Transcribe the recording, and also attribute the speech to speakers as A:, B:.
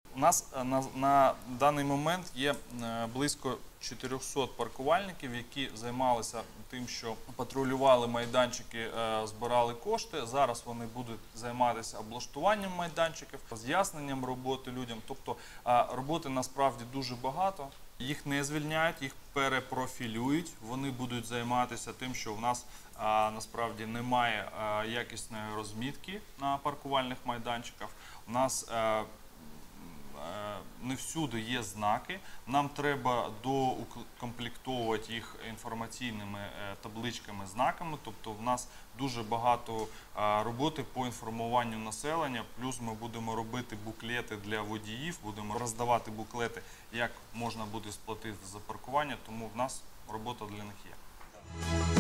A: У нас на даний момент є близько 400 паркувальників, які займалися тим, що патрулювали майданчики, збирали кошти. Зараз вони будуть займатися облаштуванням майданчиків, роз'ясненням роботи людям. Тобто роботи насправді дуже багато. Їх не звільняють, їх перепрофілюють. Вони будуть займатися тим, що в нас насправді немає якісної розмітки на паркувальних майданчиках. У нас не всюди є знаки, нам треба доукомплектовувати їх інформаційними табличками, знаками, тобто в нас дуже багато роботи по інформуванню населення, плюс ми будемо робити буклети для водіїв, будемо роздавати буклети, як можна буде сплатити за паркування, тому в нас робота для них є.